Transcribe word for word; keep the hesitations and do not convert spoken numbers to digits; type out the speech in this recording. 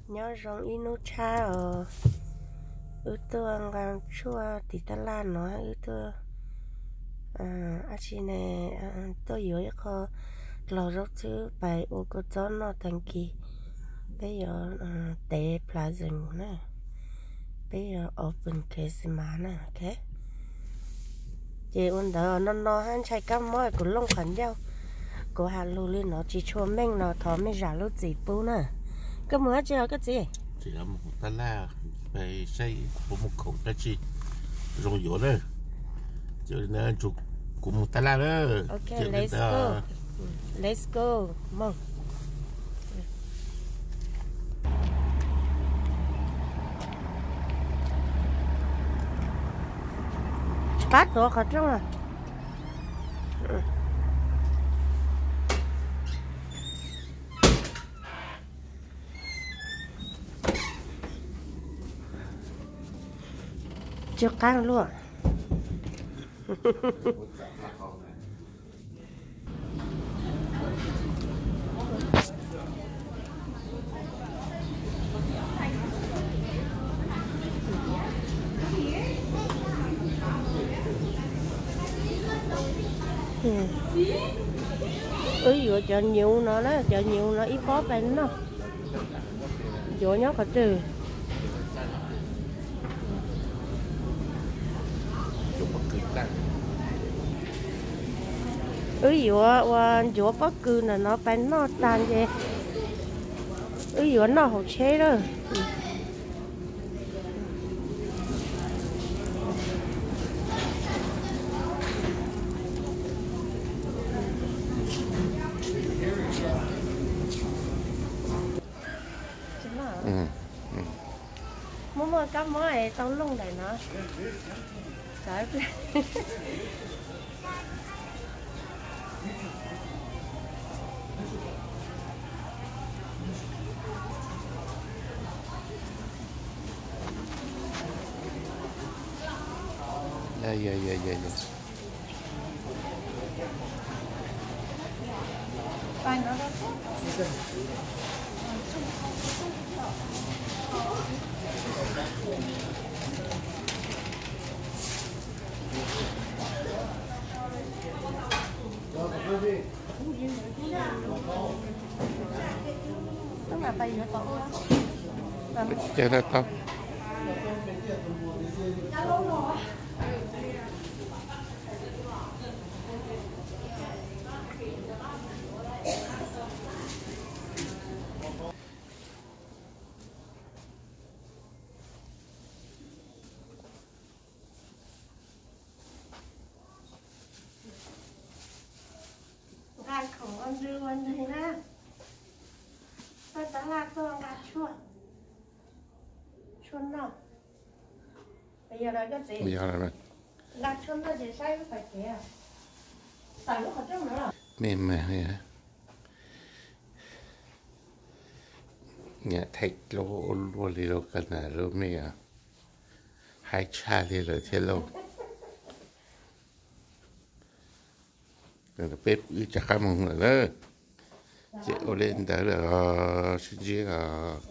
nhớ rong inu cha ở ư tôi ngang chua thì ta la nó ư tôi à à chị này tôi yếu có lò rốt chứ bài ô cô cho nó thành kỳ bây giờ để plazing nè bây giờ open case mà nè ok chị ôn đó nó nó han chạy cam mỏi của lông khẩn nhau của hà lù lên nó chỉ cho mình nó thò mới giả lúc gì bù nè cái mới chưa cái gì chỉ là một ta la về xây của một khổng cái gì rồi dỗ đó cho nên chụp của một ta la đó ok let's go let's go mong bắt tổ khẩn trương à chưa căng luôn ừ vừa chờ nhiều nó đó chờ nhiều nó ít khó bên nó vừa nhóc cả trừ ừ vừa và vừa bất cứ là nó bên nó tan gì ừ vừa nó hậu chế đó mua mua cá mối này tao lông này nó trời dạ dạ dạ dạ dạ Bye, nó đó. Tức là tay nó to quá. Chơi nó to. Gan khổng ăn dư ăn gì nè. Tôi đã lạc tôi gạt chuột. Chuột nào? Bây giờ là cái gì? Bây giờ là lạc chuột nó để sai với phải kìa. Tại nó ở trong nữa à? mềm mà hả? Nhà thạch lô lô lì lô cần là lô mì à? Hai cha lì lô thế lô. Rồi bếp ư chắc khá mong rồi đó. Chị ô lên đó là xin chiếc à.